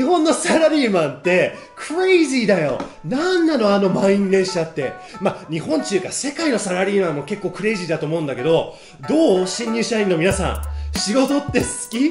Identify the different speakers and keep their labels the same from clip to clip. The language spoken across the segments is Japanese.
Speaker 1: 本のサラリーマンってクレイジーだよ。なんなのあの満員電車って。日本中か世界のサラリーマンも結構クレイジーだと思うんだけど、どう新入社員の皆さん、仕事って好き？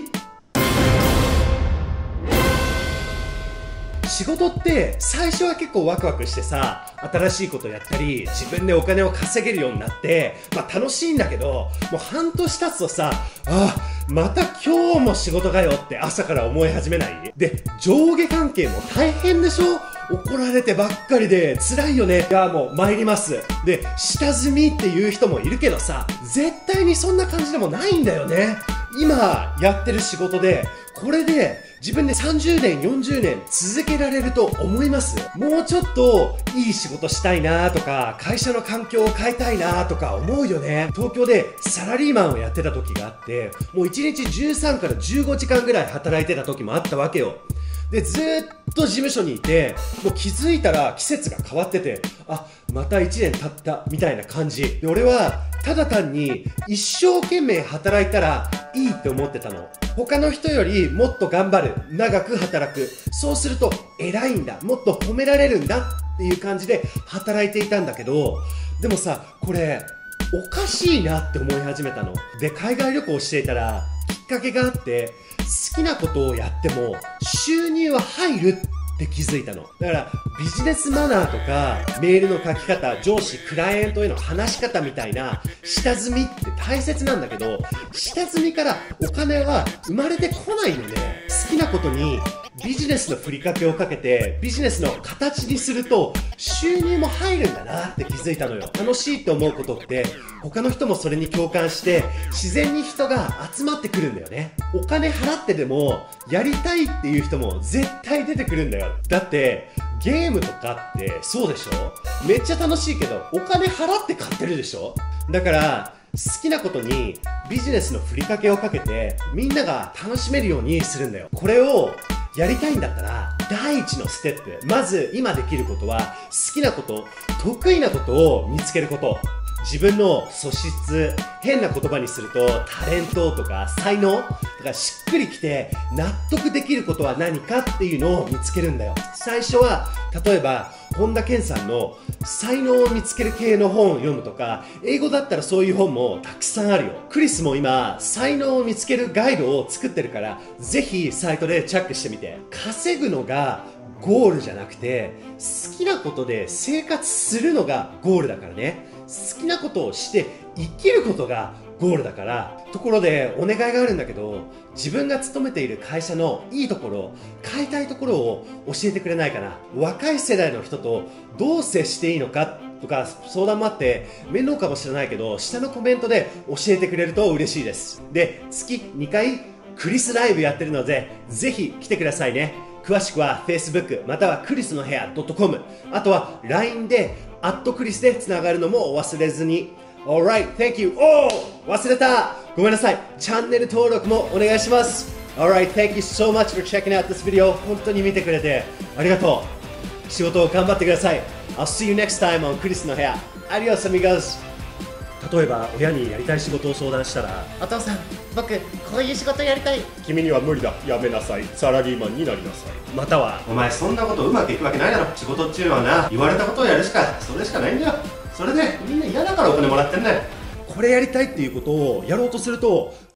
Speaker 1: 仕事って最初は結構ワクワクしてさ、新しいことやったり自分でお金を稼げるようになって、楽しいんだけど、もう半年経つとさ、また今日も仕事かよって朝から思い始めない？で、上下関係も大変でしょ？怒られてばっかりで辛いよね。いや、もう参ります。で、下積みっていう人もいるけどさ、絶対にそんな感じでもないんだよね。今やってる仕事で、これで自分で30年、40年続けられると思います？もうちょっといい仕事したいなとか、会社の環境を変えたいなとか思うよね。東京でサラリーマンをやってた時があって、もう1日13から15時間ぐらい働いてた時もあったわけよ。で、ずーっと事務所にいて、もう気づいたら季節が変わってて、また1年経ったみたいな感じで、俺はただ単に一生懸命働いたらいいって思ってたの。他の人よりもっと頑張る、長く働く、そうすると偉いんだ、もっと褒められるんだっていう感じで働いていたんだけど、でもさ、これおかしいなって思い始めたので、海外旅行していたらきっかけがあって、好きなことをやっても収入は入るって気づいたの。だからビジネスマナーとかメールの書き方、上司クライアントへの話し方みたいな下積みって大切なんだけど、下積みからお金は生まれてこないよね。好きなことにビジネスのふりかけをかけてビジネスの形にすると収入も入るんだなって気づいたのよ。楽しいって思うことって他の人もそれに共感して自然に人が集まってくるんだよね。お金払ってでもやりたいっていう人も絶対出てくるんだよ。だってゲームとかってそうでしょ？めっちゃ楽しいけどお金払って買ってるでしょ？だから好きなことにビジネスのふりかけをかけてみんなが楽しめるようにするんだよ。これをやりたいんだったら第一のステップ、まず今できることは好きなこと、得意なことを見つけること。自分の素質、変な言葉にするとタレントとか才能とかしっくりきて納得できることは何かっていうのを見つけるんだよ。最初は例えば本田健さんの才能を見つける系の本を読むとか、英語だったらそういう本もたくさんあるよ。クリスも今才能を見つけるガイドを作ってるから、ぜひサイトでチェックしてみて。稼ぐのがゴールじゃなくて好きなことで生活するのがゴールだからね。好きなことをして生きることがゴールだから。ところでお願いがあるんだけど、自分が勤めている会社のいいところ、変えたいところを教えてくれないかな。若い世代の人とどう接していいのかとか相談もあって面倒かもしれないけど、下のコメントで教えてくれると嬉しいです。で、月2回クリスライブやってるのでぜひ来てくださいね。詳しくは Facebook またはクリスの部屋 .com、 あとは LINE でクリスでつながるのも忘れずに。 Alright, thank you. 忘れた、ごめんなさい。チャンネル登録もお願いします。 Alright, thank you so much for checking out this video. 本当に見てくれてありがとう。仕事を頑張ってください。 I'll see you next time on クリスの部屋。 Adios amigos。例えば親にやりたい仕事を相談したら、
Speaker 2: お父さん、僕こういう仕事やりたい。
Speaker 3: 君には無理だ、やめなさい、サラリーマンになりなさい。
Speaker 1: またはお前そんなことうまくいくわけないだろ、仕事っていうのはな、言われたことをやるしか、それしかないんだよ。それでみんな嫌だからお金もらってんだよ。これやりたいっていうことをやろうとすると